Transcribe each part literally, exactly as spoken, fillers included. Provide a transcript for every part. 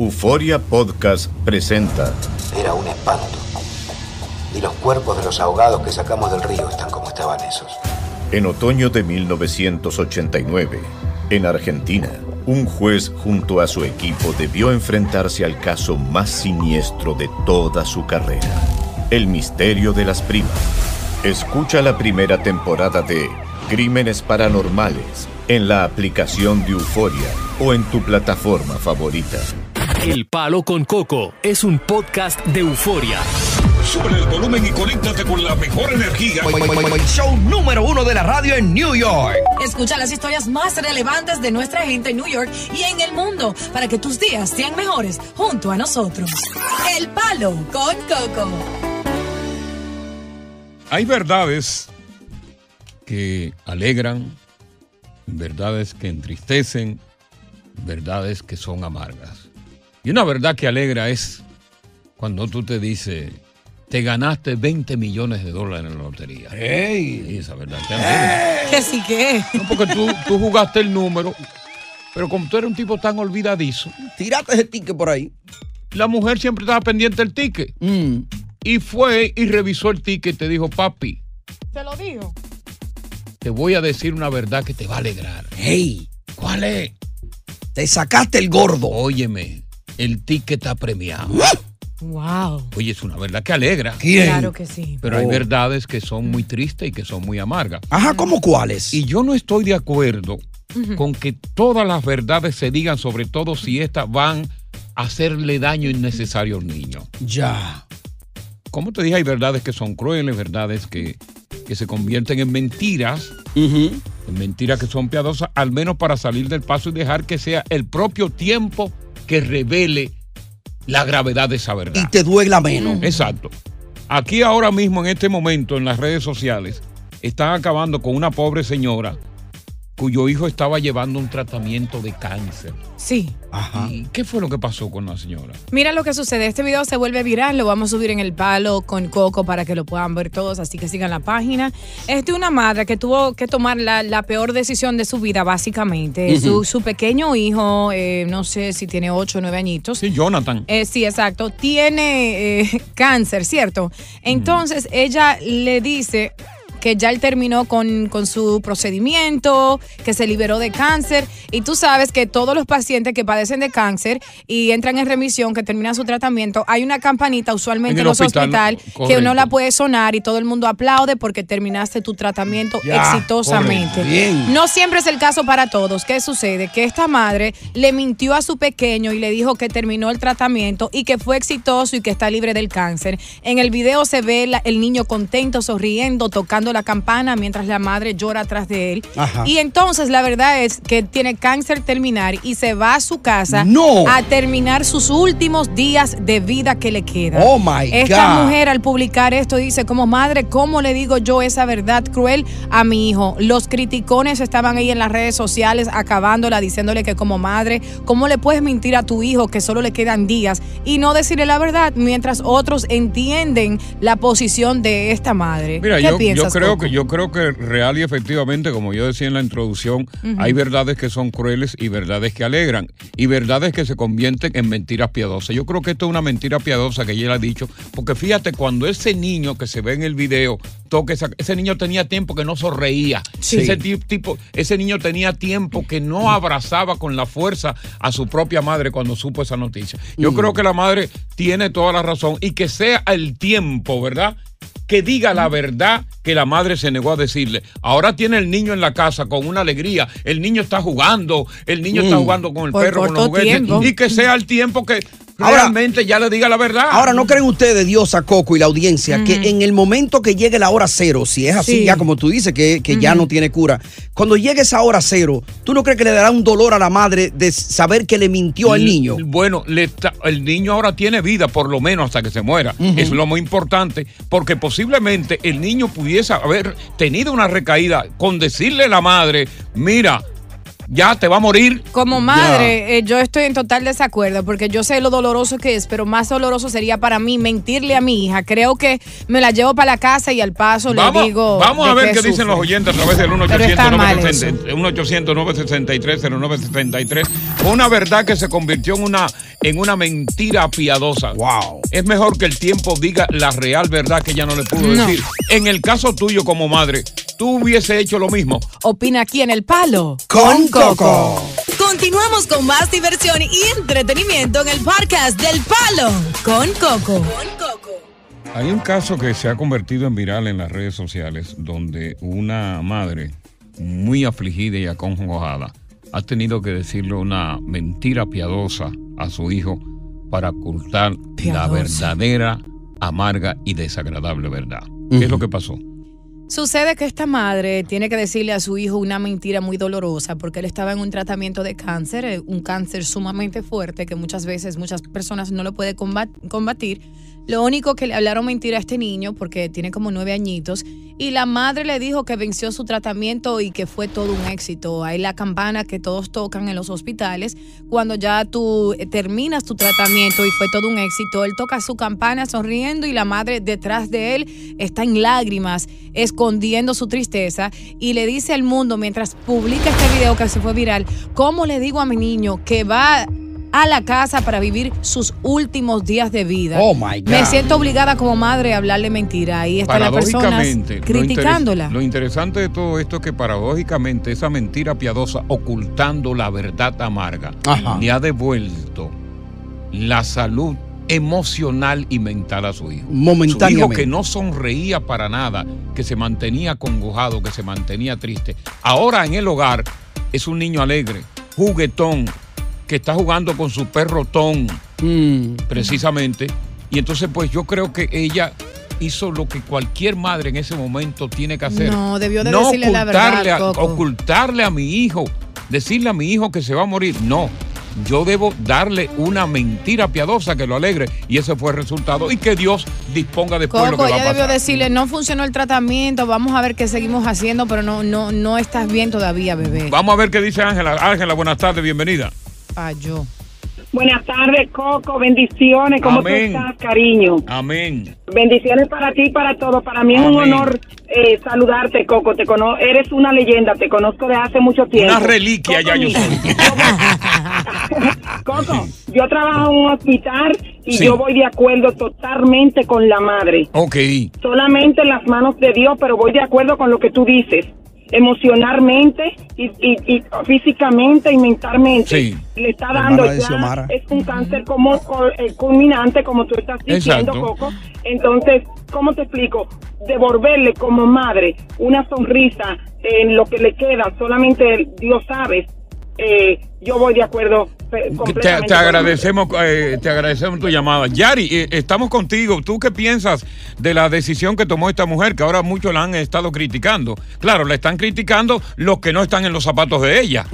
Euforia Podcast presenta. Era un espanto. Y los cuerpos de los ahogados que sacamos del río están como estaban esos. En otoño de mil novecientos ochenta y nueve, en Argentina, un juez junto a su equipo debió enfrentarse al caso más siniestro de toda su carrera: el misterio de las primas. Escucha la primera temporada de Crímenes Paranormales en la aplicación de Euforia o en tu plataforma favorita. El Palo con Coco es un podcast de Euforia. Sube el volumen y conéctate con la mejor energía. Show número uno de la radio en New York. Escucha las historias más relevantes de nuestra gente en New York y en el mundo para que tus días sean mejores junto a nosotros. El Palo con Coco. Hay verdades que alegran, verdades que entristecen, verdades que son amargas. Y una verdad que alegra es cuando tú te dices: te ganaste veinte millones de dólares en la lotería. ¡Ey! Sí, esa verdad te alegra. ¿Qué sí que? No, porque tú, tú jugaste el número, pero como tú eres un tipo tan olvidadizo, Tírate ese ticket por ahí. la mujer siempre estaba pendiente del ticket. Mm. Y fue y revisó el ticket y te dijo: papi, ¿Te lo digo? te voy a decir una verdad que te va a alegrar. ¡Ey! ¿Cuál es? Te sacaste el gordo. Óyeme, el ticket está premiado. Wow. Oye, es una verdad que alegra. ¿Quién? Claro que sí. Pero hay Oh. verdades que son muy tristes y que son muy amargas. Ajá, ¿cómo cuáles? Y yo no estoy de acuerdo con que todas las verdades se digan, sobre todo si estas van a hacerle daño innecesario al niño. Ya. Como te dije, hay verdades que son crueles, verdades que, que se convierten en mentiras, Uh-huh. en mentiras que son piadosas, al menos para salir del paso y dejar que sea el propio tiempo que revele la gravedad de esa verdad. Y te duela menos. Exacto. Aquí ahora mismo, en este momento, en las redes sociales, están acabando con una pobre señora cuyo hijo estaba llevando un tratamiento de cáncer. Sí. Ajá. ¿Y qué fue lo que pasó con la señora? Mira lo que sucede. Este video se vuelve viral. Lo vamos a subir en El Palo con Coco para que lo puedan ver todos. Así que sigan la página. Es de una madre que tuvo que tomar la, la peor decisión de su vida, básicamente. Uh-huh. su, su pequeño hijo, eh, no sé si tiene ocho o nueve añitos. Sí, Jonathan. Eh, sí, exacto. Tiene eh, cáncer, ¿cierto? Entonces ella le dice que ya él terminó con, con su procedimiento, que se liberó de cáncer. Y tú sabes que todos los pacientes que padecen de cáncer y entran en remisión, que terminan su tratamiento, hay una campanita usualmente en, En el los hospital, hospitales que correcto. uno la puede sonar y todo el mundo aplaude porque terminaste tu tratamiento Ya, exitosamente. correcto. Bien. No siempre es el caso para todos. ¿Qué sucede? Que esta madre le mintió a su pequeño y le dijo que terminó el tratamiento y que fue exitoso y que está libre del cáncer. En el video se ve la- el niño contento, sonriendo, tocando la campana mientras la madre llora atrás de él. Ajá. Y entonces la verdad es que tiene cáncer terminal y se va a su casa No. a terminar sus últimos días de vida que le quedan. Oh, my Esta God. mujer al publicar esto dice: como madre, ¿cómo le digo yo esa verdad cruel a mi hijo? Los criticones estaban ahí en las redes sociales acabándola, diciéndole que como madre, ¿cómo le puedes mentir a tu hijo que solo le quedan días y no decirle la verdad? Mientras otros entienden la posición de esta madre. Mira, ¿Qué yo, yo piensas, creo Coco? que yo creo que real y efectivamente, como yo decía en la introducción, hay verdades que son crueles y verdades que alegran y verdades que se convierten en mentiras piadosas. Yo creo que esto es una mentira piadosa que ella ha dicho, porque fíjate, cuando ese niño que se ve en el video toca esa, ese niño tenía tiempo que no sonreía. Sí. Ese ti- tipo, ese niño tenía tiempo que no abrazaba con la fuerza a su propia madre cuando supo esa noticia. Yo Mm. creo que la madre tiene toda la razón y que sea el tiempo, ¿verdad?, que diga la verdad que la madre se negó a decirle. Ahora tiene el niño en la casa con una alegría. El niño está jugando, el niño Mm. está jugando con el Por perro, con los corto juguetes. tiempo. Y que sea el tiempo que Ahora- realmente ya le diga la verdad. Ahora, ¿no creen ustedes, Diosa, Coco y la audiencia, que en el momento que llegue la hora cero, si es así, Sí. ya como tú dices, que, que ya no tiene cura, cuando llegue esa hora cero, ¿tú no crees que le dará un dolor a la madre de saber que le mintió al niño? Bueno, le está- el niño ahora tiene vida, por lo menos hasta que se muera. Es lo muy importante, porque posiblemente el niño pudiese haber tenido una recaída con decirle a la madre: mira, ya te va a morir. Como madre, eh, yo estoy en total desacuerdo porque yo sé lo doloroso que es, pero más doloroso sería para mí mentirle a mi hija. Creo que me la llevo para la casa y al paso vamos, le digo. Vamos a ver qué sufre. dicen los oyentes a través del uno ochocientos nueve sesenta y tres cero nueve sesenta y tres. Una verdad que se convirtió en una, en una mentira piadosa. Wow. Es mejor que el tiempo diga la real verdad que ella no le pudo No. decir. En el caso tuyo como madre, ¿tú hubiese hecho lo mismo? Opina aquí en El Palo Con Coco. Continuamos con más diversión y entretenimiento en el podcast del Palo con Coco. Hay un caso que se ha convertido en viral en las redes sociales donde una madre muy afligida y acongojada ha tenido que decirle una mentira piadosa a su hijo para ocultar Piadosa. la verdadera, amarga y desagradable verdad. ¿Qué Uh-huh. es lo que pasó? Sucede que esta madre tiene que decirle a su hijo una mentira muy dolorosa porque él estaba en un tratamiento de cáncer, eh, un cáncer sumamente fuerte que muchas veces muchas personas no lo pueden combat- combatir. Lo único que le hablaron mentira a este niño porque tiene como nueve añitos y la madre le dijo que venció su tratamiento y que fue todo un éxito. Hay la campana que todos tocan en los hospitales cuando ya tú eh, terminas tu tratamiento y fue todo un éxito. Él toca su campana sonriendo y la madre detrás de él está en lágrimas, escondiendo su tristeza y le dice al mundo mientras publica este video que se fue viral, ¿cómo le digo a mi niño que va a la casa para vivir sus últimos días de vida? Oh, my God. Me siento obligada como madre a hablarle mentira. Ahí están las personas Paradójicamente, lo criticándola. interes- Lo interesante de todo esto es que paradójicamente esa mentira piadosa ocultando la verdad amarga Ajá. le ha devuelto la salud emocional y mental a su hijo. Momentáneamente. Su hijo que no sonreía para nada, que se mantenía acongojado, que se mantenía triste. Ahora en el hogar es un niño alegre, juguetón, que está jugando con su perro Tom, Mm. precisamente. Y entonces pues yo creo que ella hizo lo que cualquier madre en ese momento tiene que hacer. No, debió de No decirle la ocultarle verdad, a- Coco. ocultarle a mi hijo, decirle a mi hijo que se va a morir. No, yo debo darle una mentira piadosa que lo alegre y ese fue el resultado y que Dios disponga después lo Coco, que va a ella debió pasar. decirle, no funcionó el tratamiento, vamos a ver qué seguimos haciendo, pero no, no, no estás bien todavía, bebé. Vamos a ver qué dice Ángela. Ángela, buenas tardes, bienvenida. Falló. Buenas tardes, Coco. Bendiciones. ¿Cómo Amén. tú estás, cariño? Amén. Bendiciones para ti y para todos. Para mí es un Amén. honor eh, saludarte, Coco. Te cono Eres una leyenda. Te conozco de hace mucho tiempo. Una reliquia Coco, ya yo mira, soy. Coco, yo trabajo en un hospital y Sí. yo voy de acuerdo totalmente con la madre. Ok. Solamente en las manos de Dios, pero voy de acuerdo con lo que tú dices. Emocionalmente y, y, y físicamente y mentalmente. Sí. Le está Hermana dando de ya, Xiomara. es un cáncer como col- eh, culminante, como tú estás diciendo, Exacto. Coco. Entonces, ¿cómo te explico? Devolverle como madre una sonrisa en lo que le queda, solamente Dios sabe. Eh, yo voy de acuerdo eh, Te, completamente. te con la agradecemos, eh, te agradecemos tu llamada. Yari, eh, estamos contigo. ¿Tú qué piensas de la decisión que tomó esta mujer, que ahora muchos la han estado criticando? Claro, la están criticando los que no están en los zapatos de ella.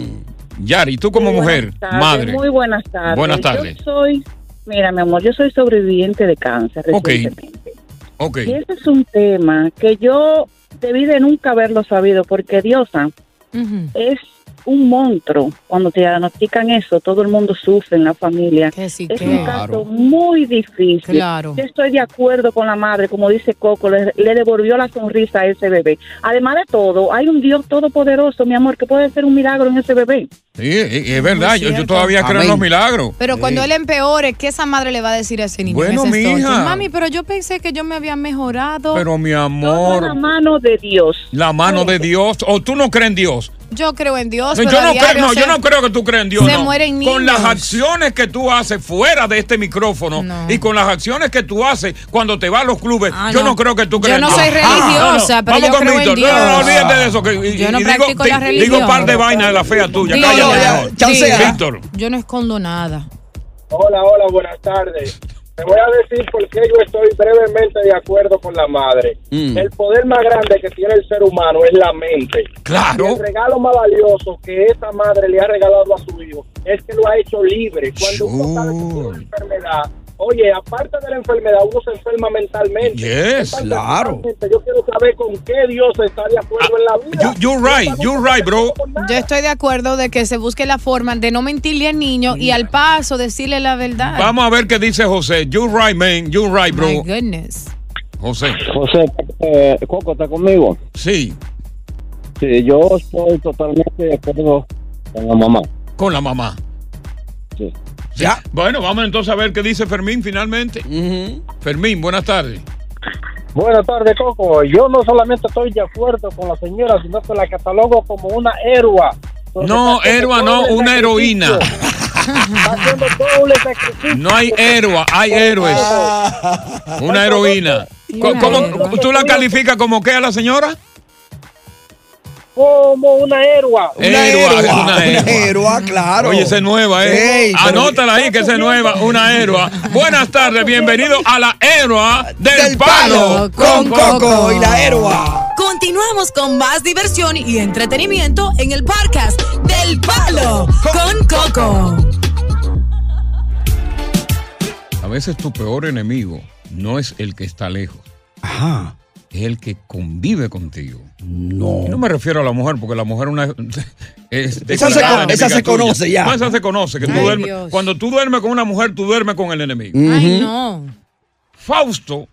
Mm. Yari, tú como Muy mujer, buenas tardes, madre. Muy buenas tardes. Buenas tardes. Yo soy, mira, mi amor, yo soy sobreviviente de cáncer Ok. recientemente. Ok. Y ese es un tema que yo debí de nunca haberlo sabido, porque Diosa Ujú. es un monstruo. Cuando te diagnostican eso, todo el mundo sufre en la familia. Que sí, Es que- un caso muy difícil. Claro. Yo estoy de acuerdo con la madre, como dice Coco, le, le devolvió la sonrisa a ese bebé. Además de todo, hay un Dios todopoderoso, mi amor, que puede hacer un milagro en ese bebé. Sí, es, es verdad, yo, yo cierto. todavía creo en Amén. los milagros. Pero cuando él empeore, ¿qué esa madre le va a decir a ese niño? Bueno, en ese mija. entonces? Mami, pero yo pensé que yo me había mejorado. Pero mi Todo amor, la mano de Dios. la mano de Dios. ¿O tú no crees en Dios? Yo creo en Dios, No, pero yo, a no diario creo, no, se- yo no creo que tú creas en Dios. se no. mueren Con las niños. acciones que tú haces fuera de este micrófono No. y con las acciones que tú haces cuando te vas a los clubes, Ah, yo no. no. creo que tú Yo creas no en Dios. soy religiosa, pero Vamos yo con creo en Víctor. Dios. No, no, no, olvídate de eso. Que, y- Yo no y practico digo, la di- religión. Digo par de vainas de la fea tuya. Digo, Cállate, ya, mejor. chancea. Víctor. Yo no escondo nada. Hola, hola, buenas tardes. Te voy a decir por qué yo estoy brevemente de acuerdo con la madre. Mm. El poder más grande que tiene el ser humano es la mente. Claro. Y el regalo más valioso que esa madre le ha regalado a su hijo es que lo ha hecho libre. Cuando uno sabe que tiene una enfermedad, oye, aparte de la enfermedad, uno se enferma mentalmente. Yes, claro. Yo quiero saber con qué Dios está de acuerdo ah, en la vida. You, you're right, you're right, bro. Yo estoy de acuerdo de que se busque la forma de no mentirle al niño y al paso decirle la verdad. Vamos a ver qué dice José. You're right, man. You're right, bro. My goodness. José. José, eh, Coco, ¿está conmigo? Sí. Sí, yo estoy totalmente de acuerdo con la mamá. Con la mamá. Sí. Ya. Bueno, vamos entonces a ver qué dice Fermín finalmente. Uh-huh. Fermín, buenas tardes. Buenas tardes, Coco. Yo no solamente estoy de acuerdo con la señora, sino que la catalogo como una héroa. No, héroa no, una heroína. No hay héroa, hay héroes. Una heroína. ¿Cómo, cómo, ¿Tú la calificas como qué a la señora? Como una héroa. Una héroa, héroa, una héroa. Una héroa, claro. Oye, esa es nueva, ¿eh? Hey, Anótala ahí que esa es nueva, una héroa. Buenas tardes, bienvenido a la héroa del, del palo, palo con Coco y la héroa. Continuamos con más diversión y entretenimiento en el podcast del Palo con Coco. A veces tu peor enemigo no es el que está lejos. Ajá. Es el que convive contigo. No. No me refiero a la mujer, porque la mujer una, es esa se, con, esa se conoce ya. No, esa se conoce. Que tú Ay, duermes, Dios. cuando tú duermes con una mujer, tú duermes con el enemigo. Uh-huh. Ay, no. Fausto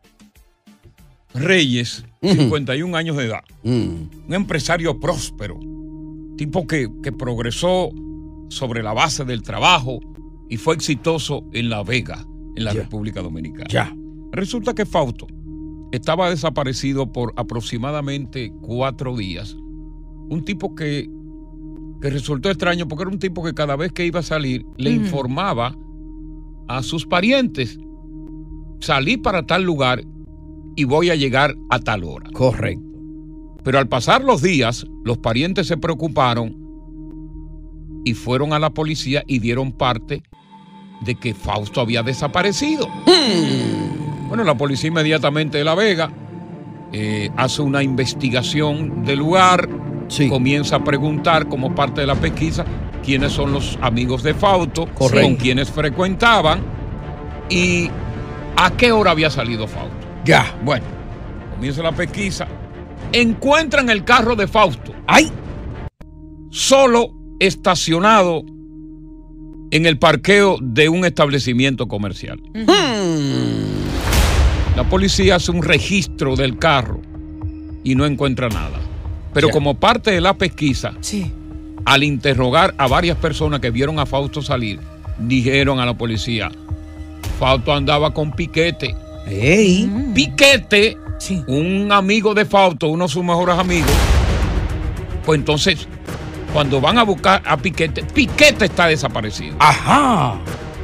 Reyes, uh-huh. cincuenta y un años de edad. Uh-huh. Un empresario próspero. Tipo que, que progresó sobre la base del trabajo y fue exitoso en La Vega, en la yeah. República Dominicana. Ya. Resulta que Fausto estaba desaparecido por aproximadamente cuatro días. Un tipo que, que resultó extraño porque era un tipo que cada vez que iba a salir le uh-huh. informaba a sus parientes: salí para tal lugar y voy a llegar a tal hora. Correcto. Pero al pasar los días, los parientes se preocuparon y fueron a la policía y dieron parte de que Fausto había desaparecido. Hmm. Bueno, la policía inmediatamente de La Vega eh, hace una investigación del lugar, sí. comienza a preguntar como parte de la pesquisa quiénes son los amigos de Fausto, Correcto. con quienes frecuentaban y a qué hora había salido Fausto. Ya. Bueno, comienza la pesquisa, encuentran el carro de Fausto. ¡Ay! Solo estacionado en el parqueo de un establecimiento comercial. Hmm. La policía hace un registro del carro y no encuentra nada. Pero yeah. como parte de la pesquisa, sí. al interrogar a varias personas que vieron a Fausto salir, dijeron a la policía: Fausto andaba con Piquete. Hey. Mm. Piquete, sí. un amigo de Fausto, uno de sus mejores amigos. Pues entonces, cuando van a buscar a Piquete, Piquete está desaparecido. Ajá.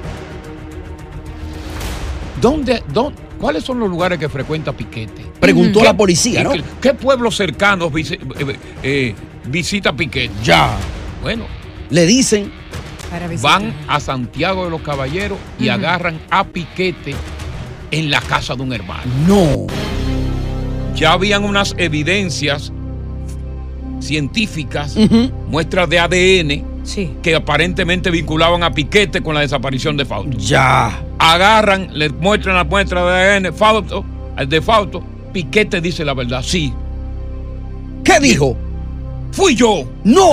¿Dónde, dónde? ¿Cuáles son los lugares que frecuenta Piquete? Preguntó a la policía, ¿no? ¿Qué, qué pueblos cercanos vis, eh, eh, visita Piquete? Ya. Bueno. Le dicen. Van a Santiago de los Caballeros y uh-huh. agarran a Piquete en la casa de un hermano. No. Ya habían unas evidencias científicas, uh-huh. muestras de A D N, sí. que aparentemente vinculaban a Piquete con la desaparición de Fausto. Ya. Agarran, le muestran la muestra de A D N Fausto, de Fausto. Piquete dice la verdad, sí. ¿Qué dijo? Fui yo. No.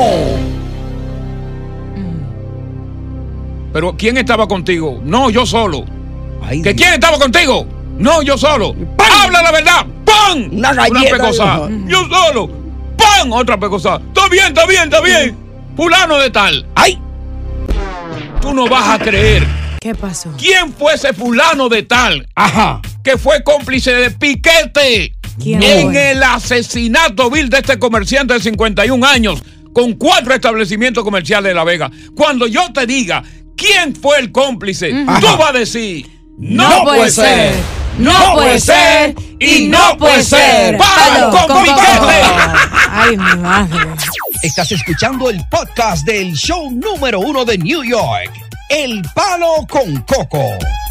Pero ¿quién estaba contigo? No, yo solo. Ay, ¿Que Dios. quién estaba contigo? No, yo solo. ¡Pam! ¡Habla la verdad! ¡Pam! Una galleta. Una pecosada. Yo solo. ¡Pam! Otra pecosada. Está bien, está bien, está bien. Fulano de tal. ¡Ay! Tú no vas a creer. ¿Qué pasó? ¿Quién fue ese fulano de tal? Ajá. Que fue cómplice de Piquete ¿Quién en fue? el asesinato vil de este comerciante de cincuenta y un años con cuatro establecimientos comerciales de La Vega. Cuando yo te diga quién fue el cómplice, uh-huh. tú vas a decir: no, no puede ser, no puede ser y no puede ser. ¡Palo con, con Piquete! Ay, mi madre. Estás escuchando el podcast del show número uno de New York, El Palo con Coco.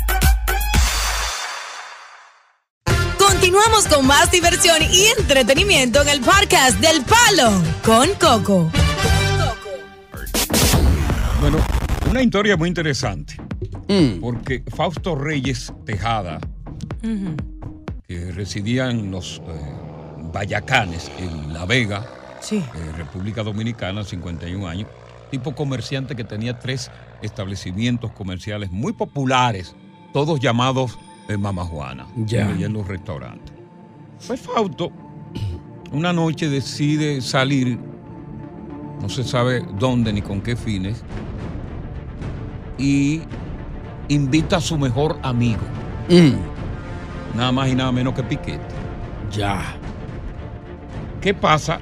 Continuamos con más diversión y entretenimiento en el podcast del Palo con Coco. Bueno, una historia muy interesante. Mm. Porque Fausto Reyes Tejada, uh-huh. que residía en los eh, Bayacanes, en La Vega, sí. eh, República Dominicana, cincuenta y un años, tipo comerciante que tenía tres establecimientos comerciales muy populares, todos llamados eh, Mama Juana, ya. en los restaurantes. Pues Fausto, una noche decide salir, no se sabe dónde ni con qué fines, y invita a su mejor amigo. Mm. Nada más y nada menos que Piquete. Ya. ¿Qué pasa?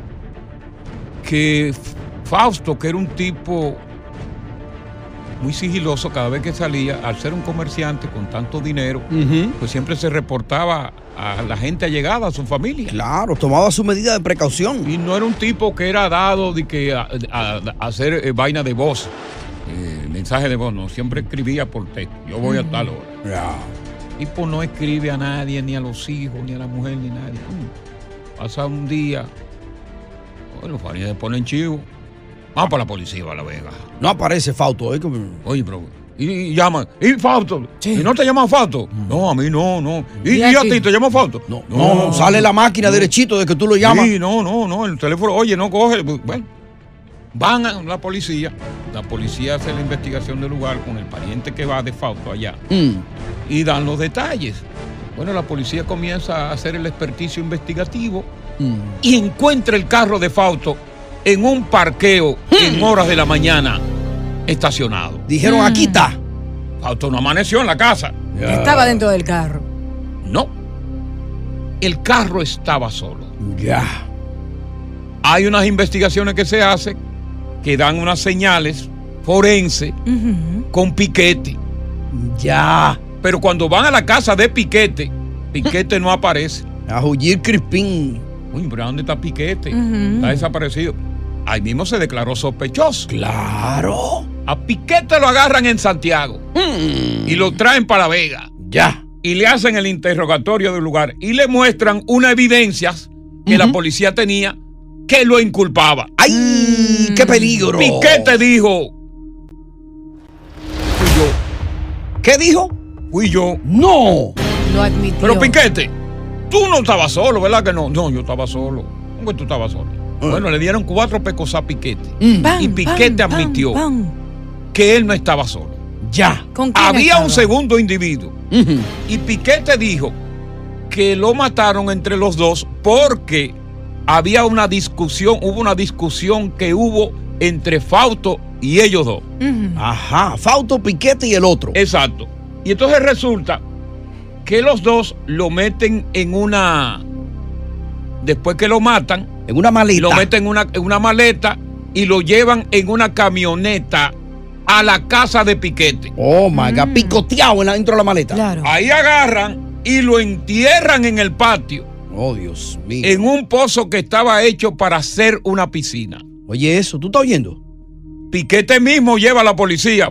Que Fausto, que era un tipo muy sigiloso, cada vez que salía, al ser un comerciante con tanto dinero, uh-huh. pues siempre se reportaba a la gente allegada, a su familia. Claro, tomaba su medida de precaución. Y no era un tipo que era dado de que a, a, a hacer eh, vaina de voz, eh, mensaje de voz, no, siempre escribía por texto. Yo voy uh-huh. a tal hora. Yeah. Y pues no escribe a nadie, ni a los hijos, ni a la mujer, ni a nadie. Pasa un día, bueno, los familiares ponen chivo. Vamos para la policía, a La Vega. No aparece Fausto. ¿eh? Oye, pero... Y, y llaman. ¿Y Fausto? Sí. ¿Y no te llaman Fausto? Mm. No, a mí no, no. ¿Y, ¿Y, ¿y a ti te llaman Fausto? No, no, no, no sale la máquina no. derechito de que tú lo llamas. Sí, no, no, no. El teléfono, oye, no coge. Bueno, van a la policía. La policía hace la investigación del lugar con el pariente que va de Fausto allá. Mm. Y dan los detalles. Bueno, la policía comienza a hacer el experticio investigativo mm. y encuentra el carro de Fausto en un parqueo mm. en horas de la mañana estacionado. Dijeron, mm. aquí está. Fausto no amaneció en la casa. Ya. Estaba dentro del carro. No. El carro estaba solo. Ya. Hay unas investigaciones que se hacen que dan unas señales forenses uh-huh. con Piquete. Ya. Pero cuando van a la casa de Piquete, Piquete no aparece. A Jullir Crispín. Uy, pero ¿dónde está Piquete? Uh-huh. Está desaparecido. Ahí mismo se declaró sospechoso. Claro. A Piquete lo agarran en Santiago mm. y lo traen para La Vega. Ya. Y le hacen el interrogatorio del lugar y le muestran unas evidencias que uh-huh. la policía tenía que lo inculpaba. ¡Ay! Mm. ¡Qué peligro! Piquete dijo. Fui yo. ¿Qué dijo? Fui yo. ¡No! Lo admitió. Pero Piquete, tú no estabas solo, ¿verdad que no? No, yo estaba solo. ¿Cómo que tú estabas solo? Uh. Bueno, le dieron cuatro pecos a Piquete. Mm. Bam, y Piquete bam, admitió bam, bam. que él no estaba solo. Ya. ¿Con quién Había estaba? un segundo individuo. Uh-huh. Y Piquete dijo que lo mataron entre los dos porque había una discusión, hubo una discusión que hubo entre Fausto y ellos dos. Uh-huh. Ajá, Fausto, Piquete y el otro. Exacto. Y entonces resulta que los dos lo meten en una... Después que lo matan... En una maleta. Lo meten en una, en una maleta y lo llevan en una camioneta a la casa de Piquete. Oh, my God. Mm. Picoteado dentro de la maleta. Claro. Ahí agarran y lo entierran en el patio. Oh, Dios mío. En un pozo que estaba hecho para hacer una piscina. Oye, eso, ¿tú estás oyendo? Piquete mismo lleva a la policía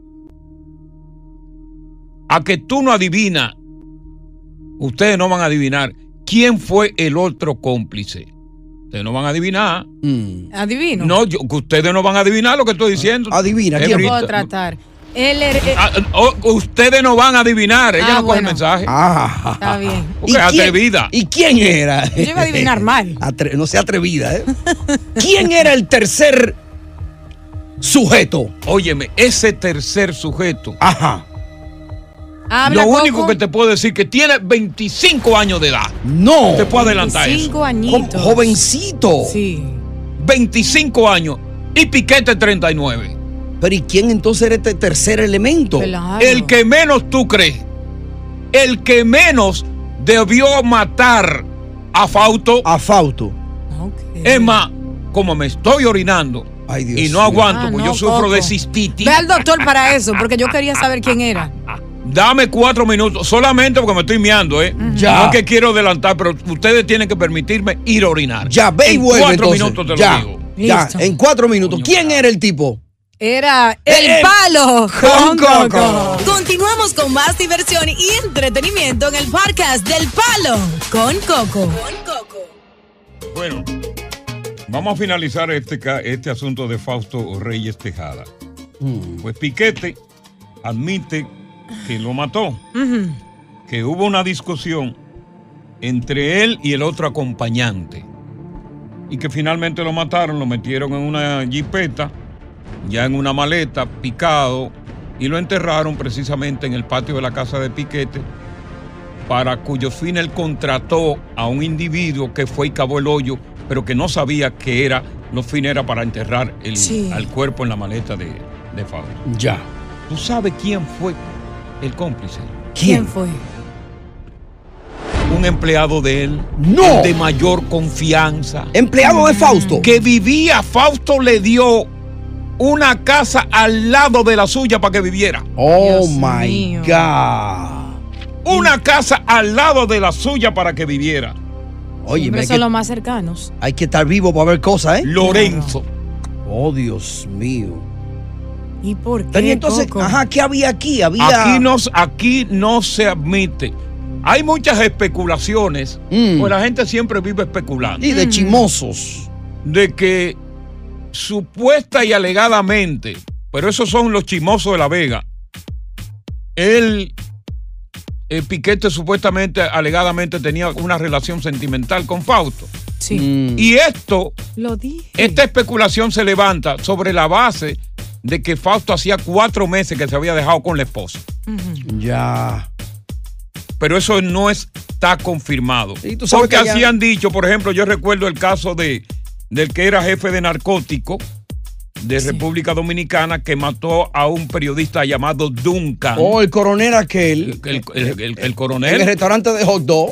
a que tú no adivinas, ustedes no van a adivinar quién fue el otro cómplice. Ustedes no van a adivinar. Mm. ¿Adivino? No, yo, ustedes no van a adivinar lo que estoy diciendo. Adivina, ¿quién puedo tratar? Él era, él... Ah, oh, ustedes no van a adivinar. Ella ah, no bueno. coge el mensaje. Ah, está bien. Porque es atrevida. ¿Y quién era? Yo iba a adivinar mal. Atre- no sea atrevida, ¿eh? ¿Quién era el tercer sujeto? Óyeme, ese tercer sujeto. Ajá. Habla, Lo Coco. único que te puedo decir que tiene veinticinco años de edad. No. Te puedo adelantar veinticinco eso. añitos. Jo- jovencito. Sí. veinticinco años y Piquete treinta y nueve. Pero ¿y quién entonces era este tercer elemento? Claro. El que menos tú crees. El que menos debió matar a Fausto. A Fausto. Okay. Es más, como me estoy orinando. Ay, Dios y no mío. aguanto, Ah, porque no, yo sufro Coco. de cistitis. Ve al doctor para eso, porque yo quería saber quién era. Dame cuatro minutos, solamente porque me estoy meando, ¿eh? Ya. No es que quiero adelantar, pero ustedes tienen que permitirme ir a orinar. Ya, ve y en vuelve cuatro entonces. minutos te ya, lo digo. ya, Listo. en cuatro minutos. ¿Quién era el tipo? Era el Eh, palo con con Coco. Continuamos con más diversión y entretenimiento en el podcast del Palo con Coco. Bueno, vamos a finalizar este, ca- este asunto de Fausto Reyes Tejada. Mm. Pues Piquete admite que lo mató, Ujú. que hubo una discusión entre él y el otro acompañante y que finalmente lo mataron, lo metieron en una jipeta, ya en una maleta, picado, y lo enterraron precisamente en el patio de la casa de Piquete, para cuyo fin él contrató a un individuo que fue y cavó el hoyo, pero que no sabía que era, los fines era para enterrar el, Sí. al cuerpo en la maleta de, de Fausto. Ya. ¿Tú sabes quién fue el cómplice? ¿Quién fue? Un empleado de él. ¡No! De mayor confianza. ¿Empleado de Fausto? Que vivía, Fausto le dio una casa al lado de la suya para que viviera. Oh, Dios my mío. God. Una casa al lado de la suya para que viviera. Oye, Siempre hay son que, los más cercanos. hay que estar vivo para ver cosas, ¿eh? Lorenzo. Oh, Dios mío. ¿Y por qué, Pero y entonces, Coco? ajá, ¿qué había aquí? Había... Aquí no, aquí no se admite. Hay muchas especulaciones, Mm. pues la gente siempre vive especulando. Y de chimosos. De que supuesta y alegadamente, pero esos son los chismosos de La Vega, él, el Piquete supuestamente, alegadamente tenía una relación sentimental con Fausto. Sí. Mm. Y esto, Lo dije. esta especulación se levanta sobre la base de que Fausto hacía cuatro meses que se había dejado con la esposa. Ujú. Ya. Pero eso no está confirmado. Y tú sabes Porque que allá- así han dicho, por ejemplo, yo recuerdo el caso de del que era jefe de narcótico de Sí. República Dominicana, que mató a un periodista llamado Duncan. Oh, el coronel aquel. el, el- el- el En el coronel, restaurante de hot dog.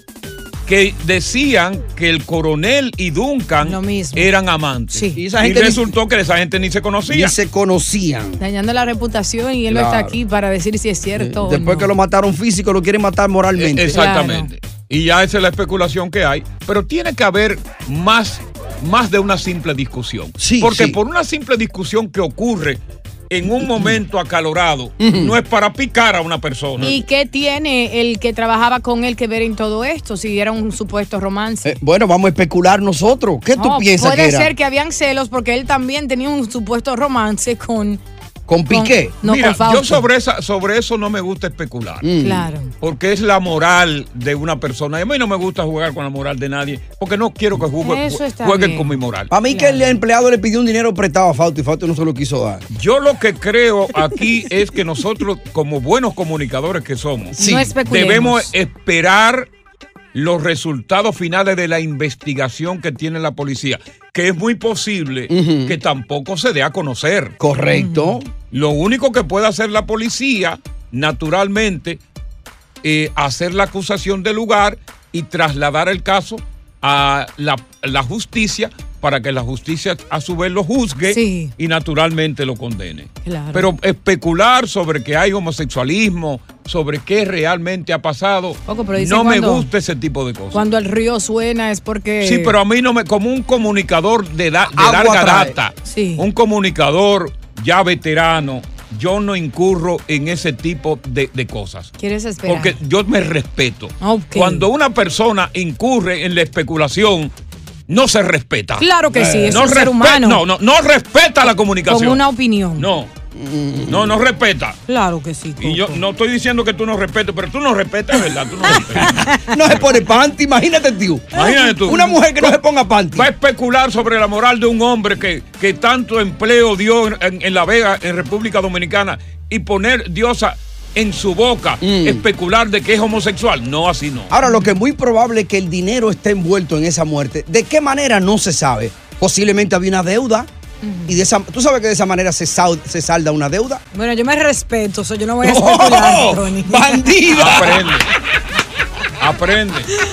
que decían que el coronel y Duncan Lo mismo. eran amantes. Sí. Y Y, esa gente ni- resultó que esa gente ni se Ni conocía. se conocían. Dañando la reputación y él no Claro. está aquí para decir si es cierto o Después no. que lo mataron físico, lo quieren matar moralmente. Eh, Exactamente. Y ya esa es la especulación que hay. Pero tiene que haber más, más de una simple discusión. Sí, Porque sí. por una simple discusión que ocurre en un momento acalorado, no es para picar a una persona. ¿Y qué tiene el que trabajaba con él que ver en todo esto? Si era un supuesto romance. Eh, bueno, vamos a especular nosotros. ¿Qué tú No, piensas puede que era? ser que habían celos porque él también tenía un supuesto romance con... ¿Con Piqué? No, Mira, con Fausto. yo sobre, esa, sobre eso no me gusta especular. Mm. Claro. Porque es la moral de una persona. Y a mí no me gusta jugar con la moral de nadie. Porque no quiero que jugue- Eso está jueguen bien. con mi moral. A mí Claro. que el empleado le pidió un dinero prestado a Fausto y Fausto no se lo quiso dar. Yo lo que creo aquí es que nosotros, como buenos comunicadores que somos, Sí, no especulemos. debemos esperar los resultados finales de la investigación que tiene la policía, que es muy posible Ujú. que tampoco se dé a conocer. Correcto. Lo único que puede hacer la policía, naturalmente, eh, hacer la acusación del lugar y trasladar el caso a la, la justicia para que la justicia a su vez lo juzgue Sí. y naturalmente lo condene. Claro. Pero especular sobre que hay homosexualismo, sobre qué realmente ha pasado, Poco, pero dice no me cuando- gusta ese tipo de cosas. Cuando el río suena es porque... Sí, pero a mí no me, como un comunicador de, da- de Agua larga trae. data, Sí. un comunicador ya veterano, yo no incurro en ese tipo de, de cosas. ¿Quieres esperar? Porque yo me respeto. Ok. Cuando una persona incurre en la especulación, no se respeta. Claro que sí, es no un ser respe- humano. No, no, no respeta la comunicación. Con una opinión. No, no, no respeta. Claro que sí, Y yo Coco. no estoy diciendo que tú no respetes, pero tú no respetas, ¿verdad? Tú no respetas. No se pone panty, imagínate tú. Imagínate tú. Una mujer que no se ponga panty. Va a especular sobre la moral de un hombre que, que tanto empleo dio en, en- en La Vega, en República Dominicana, y poner diosa en su boca, Mm. especular de que es homosexual. No, así no. Ahora, lo que es muy probable es que el dinero esté envuelto en esa muerte. ¿De qué manera? No se sabe. Posiblemente había una deuda. Y de esa, ¿tú sabes que de esa manera se, sal- se salda una deuda? Bueno, yo me respeto, so yo no voy a especular, ¡Oh! Tony. ¡Bandida! Aprende. Aprende.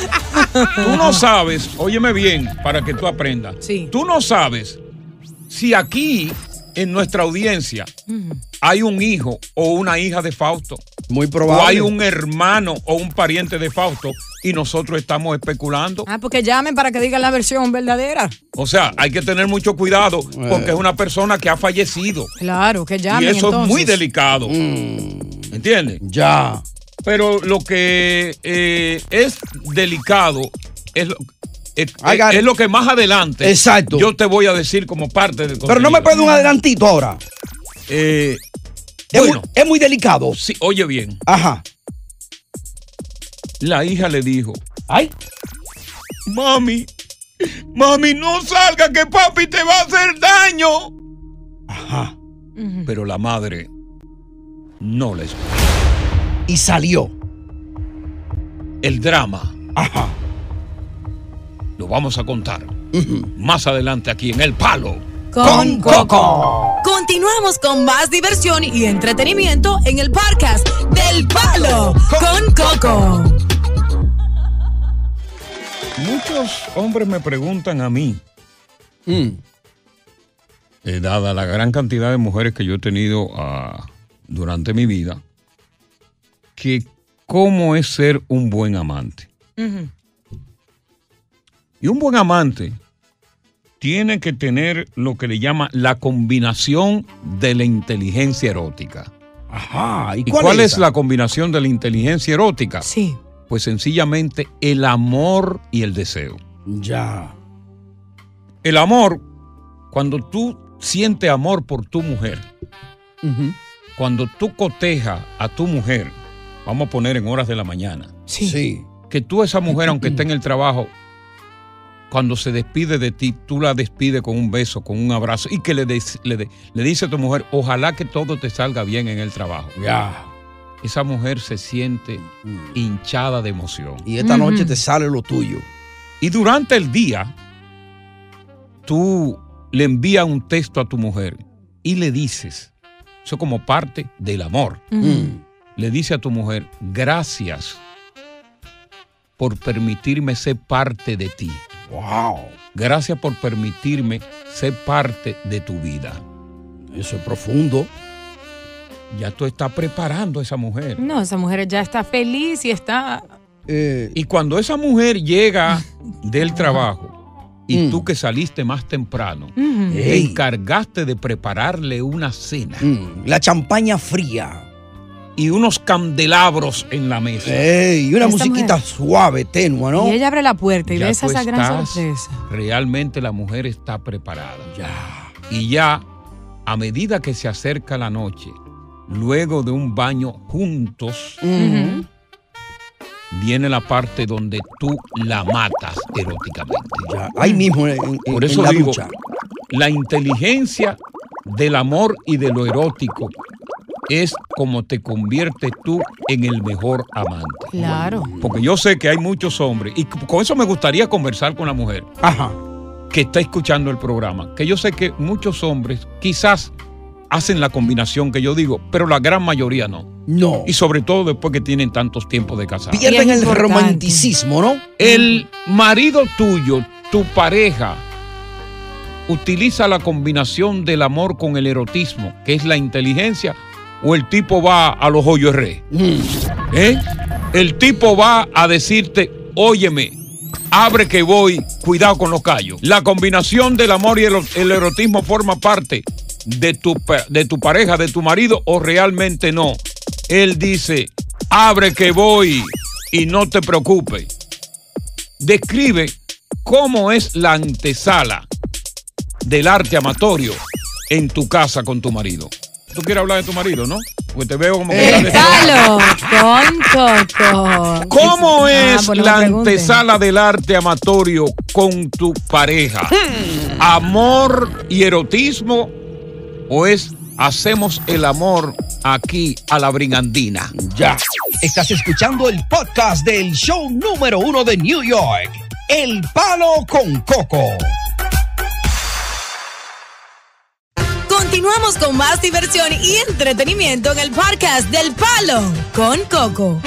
Tú no sabes, óyeme bien, para que tú aprendas. Sí. Tú no sabes si aquí, en nuestra audiencia, hay un hijo o una hija de Fausto. Muy O probable. hay un hermano o un pariente de Fausto y nosotros estamos especulando. Ah, porque llamen para que digan la versión verdadera. O sea, hay que tener mucho cuidado porque es una persona que ha fallecido. Claro, que Y llamen eso entonces. es muy delicado. ¿Entiendes? Ya. Pero lo que eh, es delicado es lo, es, I got es it. lo que más adelante Exacto. yo te voy a decir como parte del Pero no me contenido. puede un adelantito ahora. Eh, Es, Bueno. muy, es muy delicado. Sí, oye bien. Ajá. La hija le dijo, ay, mami, mami, no salga que papi te va a hacer daño. Ajá. Pero la madre no le escuchó. Y salió. El drama. Ajá. Lo vamos a contar uh-huh. más adelante aquí en El Palo con Coco. Continuamos con más diversión y entretenimiento en el podcast del Palo con Coco. Muchos hombres me preguntan a mí, mm. eh, dada la gran cantidad de mujeres que yo he tenido uh, durante mi vida, que cómo es ser un buen amante. Uh-huh. Y un buen amante tiene que tener lo que le llama la combinación de la inteligencia erótica. Ajá. ¿Y cuál, ¿Y cuál es, es la combinación de la inteligencia erótica? Sí. Pues sencillamente el amor y el deseo. Ya. El amor, cuando tú sientes amor por tu mujer, uh-huh. cuando tú cotejas a tu mujer, vamos a poner en horas de la mañana. Sí. sí. Que tú esa mujer, aunque esté en el trabajo, cuando se despide de ti, tú la despides con un beso, con un abrazo, y que le, des, le, de, le dice a tu mujer, ojalá que todo te salga bien en el trabajo. Ya. Esa mujer se siente hinchada de emoción. Y esta noche te sale lo tuyo. Y durante el día, tú le envías un texto a tu mujer y le dices, eso como parte del amor, mm. le dice a tu mujer, gracias por permitirme ser parte de ti. Wow. Gracias por permitirme ser parte de tu vida. Eso es profundo. Ya tú estás preparando a esa mujer. No, esa mujer ya está feliz y está... Eh, y cuando esa mujer llega del trabajo y mm. tú que saliste más temprano, mm. te encargaste de prepararle una cena. Mm. La champaña fría. Y unos candelabros en la mesa. Ey, y una esta musiquita mujer. Suave, tenua, ¿no? Y ella abre la puerta y ya ve esa, esa gran sorpresa. Realmente la mujer está preparada. Ya. Y ya, a medida que se acerca la noche, luego de un baño juntos, uh-huh. viene la parte donde tú la matas eróticamente. Ya, ahí mismo en, en, Por eso en la digo, ducha. La inteligencia del amor y de lo erótico es como te conviertes tú en el mejor amante. Claro. Porque yo sé que hay muchos hombres, y con eso me gustaría conversar con la mujer Ajá. que está escuchando el programa, que yo sé que muchos hombres quizás hacen la combinación que yo digo, pero la gran mayoría no. No. Y sobre todo después que tienen tantos tiempos de casados. Pierden el romanticismo, ¿no? El marido tuyo, tu pareja, utiliza la combinación del amor con el erotismo, que es la inteligencia, o el tipo va a los hoyos re. Mm. ¿Eh? El tipo va a decirte, óyeme, abre que voy, cuidado con los callos. La combinación del amor y el, el erotismo forma parte de tu, de tu pareja, de tu marido, o realmente no. Él dice, abre que voy y no te preocupes. Describe cómo es la antesala del arte amatorio en tu casa con tu marido. Tú quieres hablar de tu marido, ¿no? Porque te veo como que El Palo con Coco. ¿Cómo ah, es bueno, la antesala del arte amatorio con tu pareja? Hmm. ¿Amor y erotismo? ¿O es hacemos el amor aquí a la brigandina? Ya. Estás escuchando el podcast del show número uno de New York, El Palo con Coco. Continuamos con más diversión y entretenimiento en el podcast del Palo con Coco.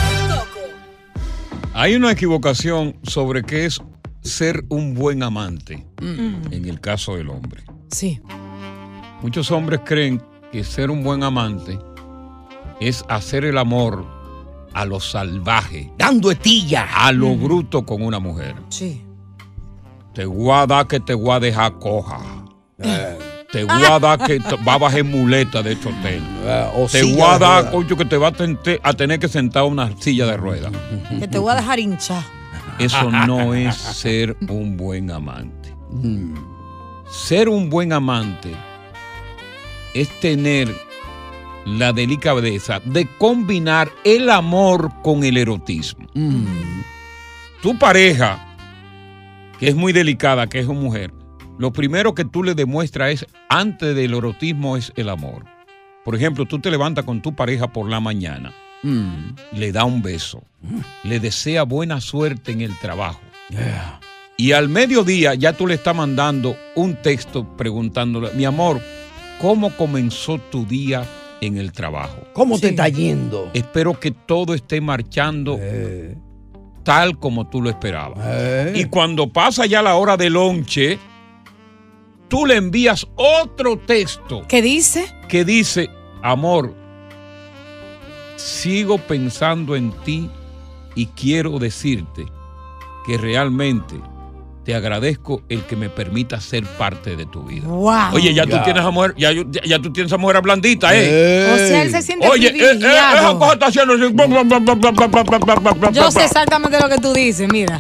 Hay una equivocación sobre qué es ser un buen amante mm. en el caso del hombre. Sí. Muchos hombres creen que ser un buen amante es hacer el amor a lo salvaje. Dando estilla. A lo mm. bruto con una mujer. Sí. Te voy a dar que te voy a dejar coja. Eh. Te voy a dar que va a bajar muleta de chotel. Uh, te voy a dar, coño, que te va a, tente, a tener que sentar una silla de ruedas. Que te voy a dejar hinchar. Eso no es ser un buen amante. Mm. Ser un buen amante es tener la delicadeza de combinar el amor con el erotismo. Mm. Tu pareja, que es muy delicada, que es una mujer, lo primero que tú le demuestras es, antes del erotismo, es el amor. Por ejemplo, tú te levantas con tu pareja por la mañana, mm. le da un beso, mm. le desea buena suerte en el trabajo. Yeah. Y al mediodía ya tú le estás mandando un texto preguntándole, mi amor, ¿cómo comenzó tu día en el trabajo? ¿Cómo sí. te está yendo? Espero que todo esté marchando eh. tal como tú lo esperabas. Eh. Y cuando pasa ya la hora de lonche, tú le envías otro texto. ¿Qué dice? Que dice, amor, sigo pensando en ti y quiero decirte que realmente te agradezco el que me permita ser parte de tu vida. Wow. Oye, ya, ya. tú tienes a mujer, ya, ya, ya tú tienes a mujer blandita, ¿eh? Ey. O sea, él se siente Oye, privilegiado. Eh, eh, esa cosa está haciendo así. Yo sé exactamente lo que tú dices, mira.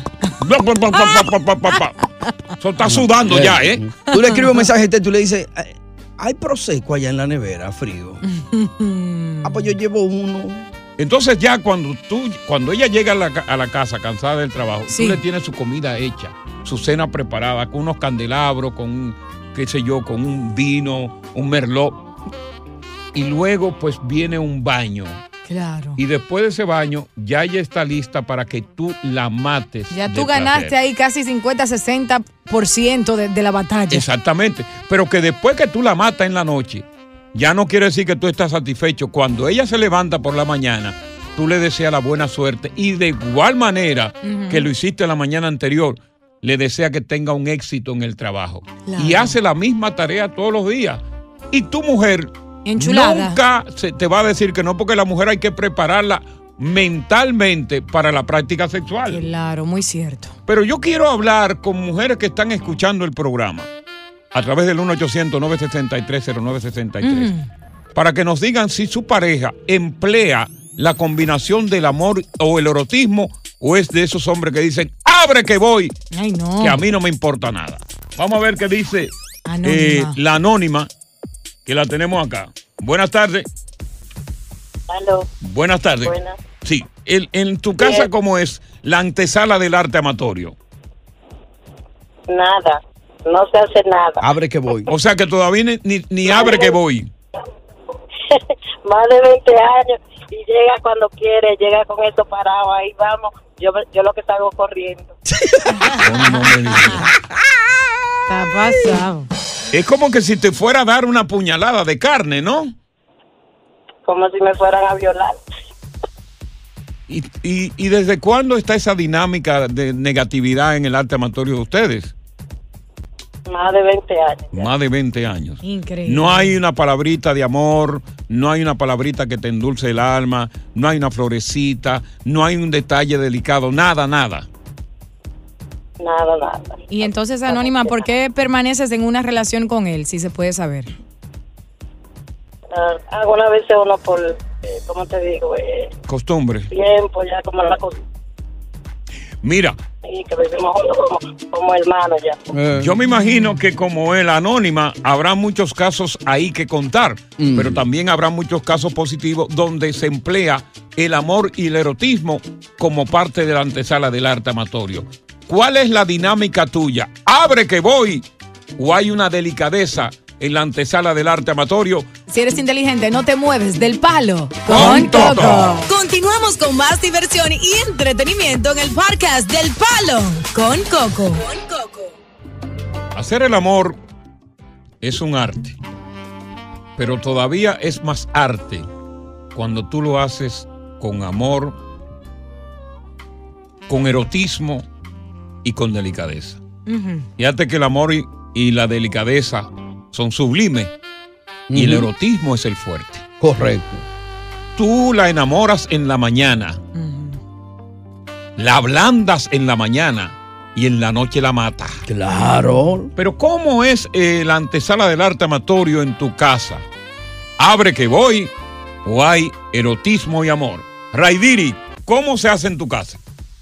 Eso está sudando ya, ¿eh? Tú le escribes un mensaje, tú le dices, hay prosecco allá en la nevera, frío. Ah, pues yo llevo uno. Entonces ya cuando tú, cuando ella llega a la, a la casa cansada del trabajo, sí. tú le tienes su comida hecha, su cena preparada, con unos candelabros, con, qué sé yo, con un vino, un merlot. Y luego pues viene un baño. Claro. Y después de ese baño, ya ella está lista para que tú la mates. Ya tú ganaste placer. Ahí casi cincuenta, sesenta por ciento de, de la batalla. Exactamente. Pero que después que tú la matas en la noche, ya no quiere decir que tú estás satisfecho. Cuando ella se levanta por la mañana, tú le deseas la buena suerte. Y de igual manera uh-huh. que lo hiciste la mañana anterior, le desea que tenga un éxito en el trabajo. Claro. Y hace la misma tarea todos los días. Y tu mujer Enchulada. Nunca se te va a decir que no, porque la mujer hay que prepararla mentalmente para la práctica sexual. Claro, muy cierto. Pero yo quiero hablar con mujeres que están escuchando el programa a través del uno ochocientos, nueve sesenta y tres, cero nueve sesenta y tres mm. para que nos digan si su pareja emplea la combinación del amor o el erotismo, o es de esos hombres que dicen, abre que voy. Ay, no. Que a mí no me importa nada. Vamos a ver qué dice anónima. Eh, la anónima, que la tenemos acá. Buenas tardes. Aló. Buenas tardes. Buenas. Sí, el, en tu casa, Bien. ¿Cómo es la antesala del arte amatorio? Nada, no se hace nada. Abre que voy. O sea que todavía ni, ni, ni abre que voy. Más de veinte años y llega cuando quiere, llega con eso parado, ahí vamos. Yo, yo lo que salgo corriendo. No, no me digas. Está pasado. Es como que si te fuera a dar una puñalada de carne, ¿no? Como si me fueran a violar. ¿Y, y, y desde cuándo está esa dinámica de negatividad en el arte amatorio de ustedes? Más de veinte años. Ya. Más de veinte años. Increíble. No hay una palabrita de amor, no hay una palabrita que te endulce el alma, no hay una florecita, no hay un detalle delicado, nada, nada. Nada, nada. Y entonces, Anónima, ¿por qué permaneces en una relación con él, si se puede saber? Uh, algunas veces uno por, eh, ¿cómo te digo? Eh, Costumbre. Tiempo, ya como la costumbre. Mira. Sí, que vivimos juntos como, como hermanos ya. Eh. Yo me imagino que como el Anónima, habrá muchos casos ahí que contar, mm. pero también habrá muchos casos positivos donde se emplea el amor y el erotismo como parte de la antesala del arte amatorio. ¿Cuál es la dinámica tuya? ¿Abre que voy? ¿O hay una delicadeza en la antesala del arte amatorio? Si eres inteligente, no te mueves del palo con Coco. Continuamos con más diversión y entretenimiento en el podcast del Palo con Coco. Hacer el amor es un arte, pero todavía es más arte cuando tú lo haces con amor, con erotismo y con delicadeza. Uh-huh. Fíjate que el amor y, y la delicadeza son sublimes uh-huh. y el erotismo es el fuerte. Correcto. Tú la enamoras en la mañana, uh-huh. la ablandas en la mañana y en la noche la matas. Claro. Pero ¿cómo es eh, la antesala del arte amatorio en tu casa? ¿Abre que voy o hay erotismo y amor? Raidiri, ¿cómo se hace en tu casa?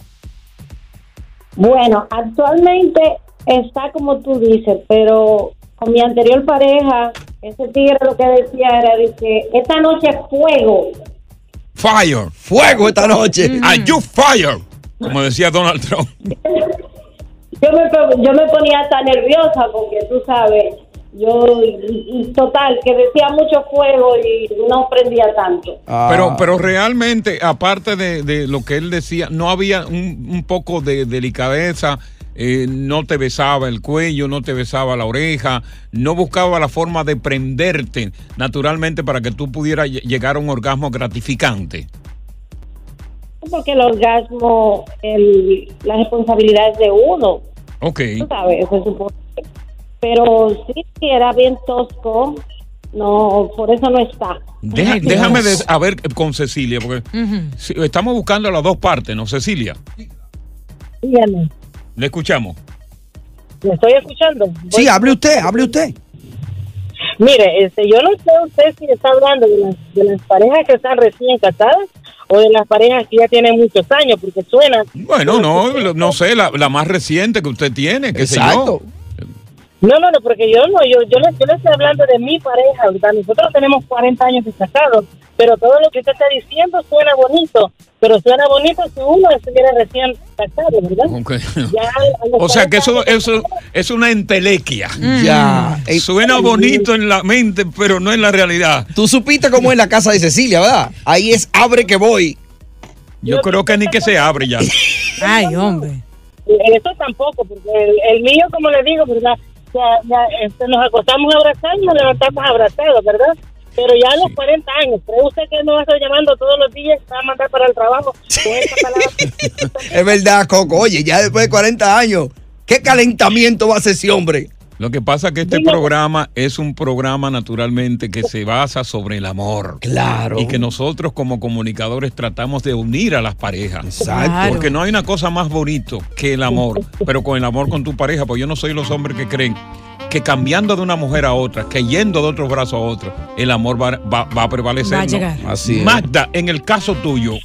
Bueno, actualmente está como tú dices, pero con mi anterior pareja ese tigre lo que decía era, dice, esta noche es fuego. Fire. Fuego esta noche. Mm. Are you fire? Como decía Donald Trump. Yo me, yo me ponía hasta nerviosa porque tú sabes, yo, y, y total, que decía mucho fuego y no prendía tanto. Ah. Pero, pero realmente, aparte de, de lo que él decía, no había un, un poco de delicadeza. Eh, no te besaba el cuello, no te besaba la oreja, no buscaba la forma de prenderte naturalmente para que tú pudieras llegar a un orgasmo gratificante. Porque el orgasmo, el, la responsabilidad es de uno. Ok. Tú sabes, se supone. Pero sí, sí, era bien tosco. No, por eso no está. Deja, déjame de, a ver con Cecilia, porque uh-huh. si, estamos buscando las dos partes, ¿no, Cecilia? Dígame. Le escuchamos. ¿Me estoy escuchando? Sí, hable usted, hable usted. Mire, este, yo no sé usted si está hablando de las, de las parejas que están recién casadas o de las parejas que ya tienen muchos años, porque suena... Bueno, no, no sé, la, la más reciente que usted tiene, qué sé yo. No, no, no, porque yo no, yo, yo, le, yo le estoy hablando de mi pareja, ¿verdad? Nosotros tenemos cuarenta años de casados, pero todo lo que usted está diciendo suena bonito, pero suena bonito si uno estuviera recién casado, ¿verdad? Okay. Ya, o sea que eso, eso es una entelequia. Mm. Ya. Suena bonito en la mente, pero no en la realidad. Tú supiste cómo es la casa de Cecilia, ¿verdad? Ahí es abre que voy. Yo creo que ni que se abre ya. Ay, hombre. Eso tampoco, porque el, el mío, como le digo, ¿verdad? Ya, ya, este, nos acostamos abrazados y nos levantamos abrazados, ¿verdad? Pero ya a los sí. cuarenta años, ¿cree usted que me va a estar llamando todos los días para mandar para el trabajo? Es verdad, Coco. Oye, ya después de cuarenta años, ¿qué calentamiento va a hacer ese hombre? Lo que pasa es que este programa es un programa naturalmente que se basa sobre el amor. Claro. Y que nosotros como comunicadores tratamos de unir a las parejas. Exacto. Porque no hay una cosa más bonito que el amor. Pero con el amor con tu pareja, pues yo no soy los hombres que creen que cambiando de una mujer a otra, que yendo de otro brazo a otro, el amor va, va, va a prevalecer. Va a llegar. ¿no? Así es. Magda, en el caso tuyo.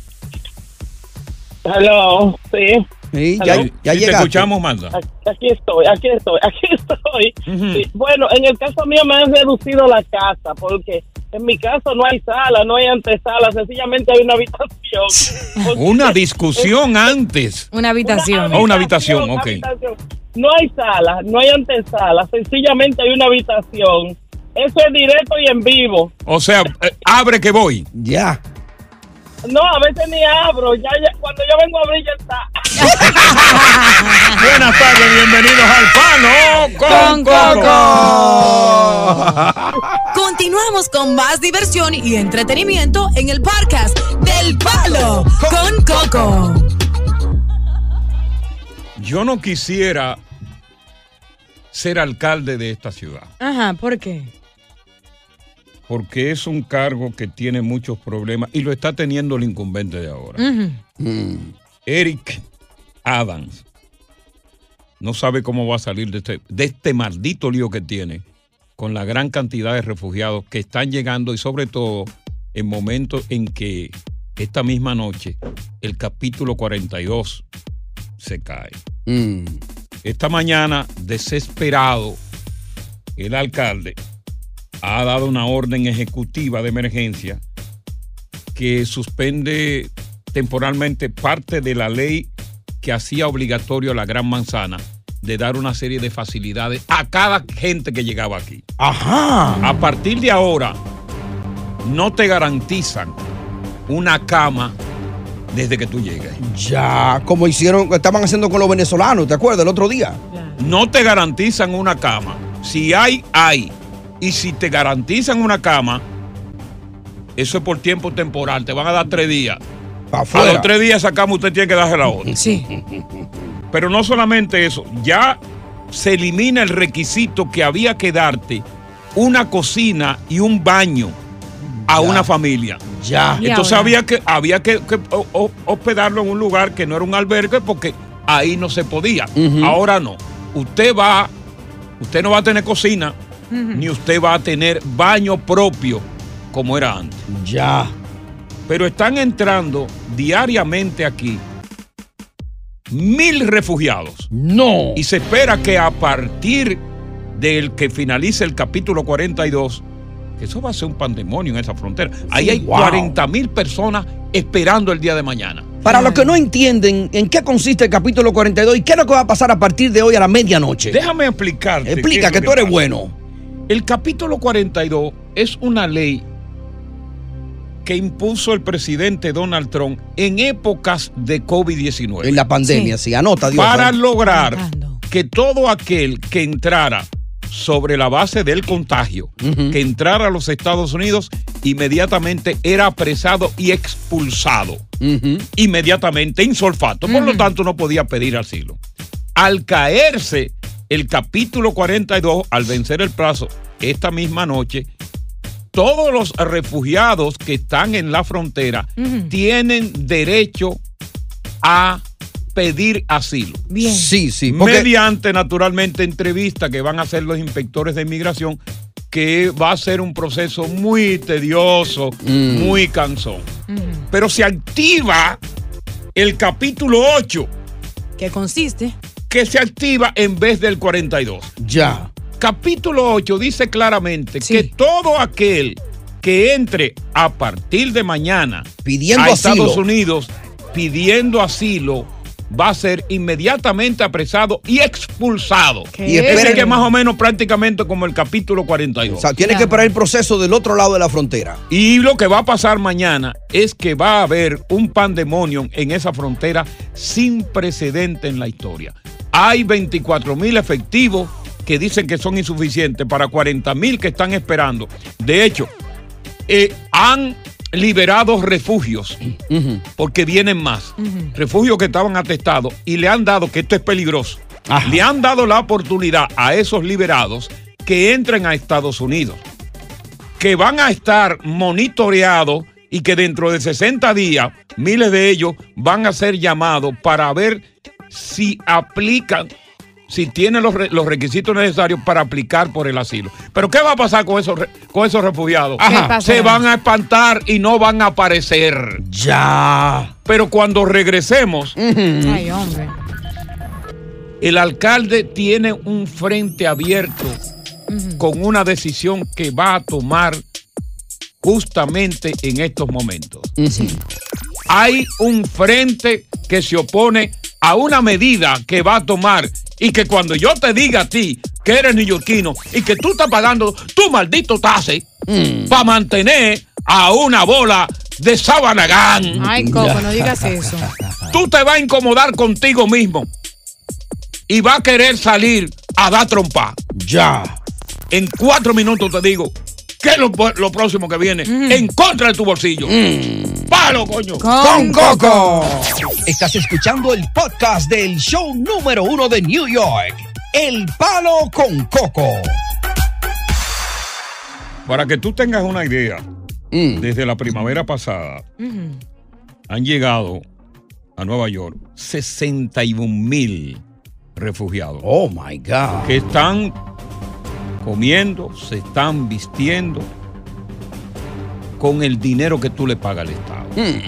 Hello, sí. Sí, ya, sí, ya sí te escuchamos, Magda. Aquí estoy, aquí estoy, aquí estoy. Uh-huh. Sí, bueno, en el caso mío me han reducido la casa, porque en mi caso no hay sala, no hay antesala, sencillamente hay una habitación. Una discusión antes. Una habitación. Una oh, una habitación, ok. habitación. No hay sala, no hay antesala, sencillamente hay una habitación. Eso es directo y en vivo. O sea, eh, abre que voy. Ya. No, a veces ni abro, ya, ya cuando yo vengo a abrir ya está. Buenas tardes, bienvenidos al Palo con Coco. Continuamos con más diversión y entretenimiento en el podcast del Palo con Coco. Yo no quisiera ser alcalde de esta ciudad. Ajá, ¿por qué? Porque es un cargo que tiene muchos problemas y lo está teniendo el incumbente de ahora. Uh-huh. Mm. Eric Adams no sabe cómo va a salir de este, de este maldito lío que tiene con la gran cantidad de refugiados que están llegando y sobre todo en momentos en que esta misma noche el capítulo cuarenta y dos se cae. Mm. Esta mañana, desesperado, el alcalde ha dado una orden ejecutiva de emergencia que suspende temporalmente parte de la ley que hacía obligatorio a la Gran Manzana de dar una serie de facilidades a cada gente que llegaba aquí. Ajá. A partir de ahora, no te garantizan una cama desde que tú llegues. Ya, como hicieron, estaban haciendo con los venezolanos, ¿te acuerdas? El otro día. No te garantizan una cama. Si hay, hay. Y si te garantizan una cama, eso es por tiempo temporal. Te van a dar tres días. Pa' a afuera. los tres días esa cama usted tiene que darse la otra. Sí. Pero no solamente eso. Ya se elimina el requisito que había que darte una cocina y un baño a Ya. una familia. Ya. Entonces había que, había que, que o- o- hospedarlo en un lugar que no era un albergue porque ahí no se podía. Ujú. Ahora no. Usted va, usted no va a tener cocina, Ujú. ni usted va a tener baño propio como era antes. Ya. Pero están entrando diariamente aquí mil refugiados. No. Y se espera que a partir del que finalice el capítulo cuarenta y dos que eso va a ser un pandemonio en esa frontera. Ahí Sí, hay wow. cuarenta mil personas esperando el día de mañana. Para los que no entienden en qué consiste el capítulo cuarenta y dos y qué es lo que va a pasar a partir de hoy a la medianoche. Déjame explicarte. Explica qué es que lo tú eres pasa. bueno. El capítulo cuarenta y dos es una ley que impuso el presidente Donald Trump en épocas de COVID diecinueve. En la pandemia, sí, sí anota Dios. Para ¿eh? lograr que todo aquel que entrara sobre la base del contagio, uh-huh. que entrara a los Estados Unidos, inmediatamente era apresado y expulsado. Uh-huh. Inmediatamente, insolfato. Por uh-huh. lo tanto, no podía pedir asilo. Al caerse el capítulo cuarenta y dos, al vencer el plazo esta misma noche, todos los refugiados que están en la frontera uh-huh. tienen derecho a pedir asilo. Bien. Sí, sí. Porque... mediante, naturalmente, entrevistas que van a hacer los inspectores de inmigración, que va a ser un proceso muy tedioso, mm. muy cansón. Mm. Pero se activa el capítulo ocho. ¿Qué consiste? Que se activa en vez del cuarenta y dos. Ya. Capítulo ocho dice claramente sí. que todo aquel que entre a partir de mañana pidiendo a asilo. Estados Unidos pidiendo asilo va a ser inmediatamente apresado y expulsado. Y espere que más o menos prácticamente como el capítulo cuarenta y dos. O sea, tiene claro. que esperar el proceso del otro lado de la frontera. Y lo que va a pasar mañana es que va a haber un pandemonium en esa frontera sin precedente en la historia. Hay veinticuatro mil efectivos que dicen que son insuficientes para cuarenta mil que están esperando. De hecho, eh, han liberado refugios, uh-huh. porque vienen más. Uh-huh. Refugios que estaban atestados y le han dado, que esto es peligroso, Ajá. le han dado la oportunidad a esos liberados que entren a Estados Unidos, que van a estar monitoreados y que dentro de sesenta días, miles de ellos van a ser llamados para ver si aplican, si tienen los, re, los requisitos necesarios para aplicar por el asilo. Pero ¿qué va a pasar con esos, con esos refugiados? Se van a espantar y no van a aparecer. Ya. Pero cuando regresemos, uh-huh. ay, hombre. el alcalde tiene un frente abierto uh-huh. con una decisión que va a tomar justamente en estos momentos. Uh-huh. Hay un frente que se opone a una medida que va a tomar y que cuando yo te diga a ti que eres neoyorquino y que tú estás pagando tu maldito tase mm. para mantener a una bola de Sabanagán. Ay, Coco, no digas eso. Tú te vas a incomodar contigo mismo y vas a querer salir a dar trompa. Ya. En cuatro minutos te digo ¿qué es lo, lo próximo que viene? Mm. En contra de tu bolsillo. Mm. ¡Palo, coño! ¡Con Coco! Estás escuchando el podcast del show número uno de New York, El Palo con Coco. Para que tú tengas una idea, mm. desde la primavera pasada, mm. han llegado a Nueva York sesenta y un mil refugiados. Oh, my God. Que están comiendo, se están vistiendo con el dinero que tú le pagas al Estado. Mm.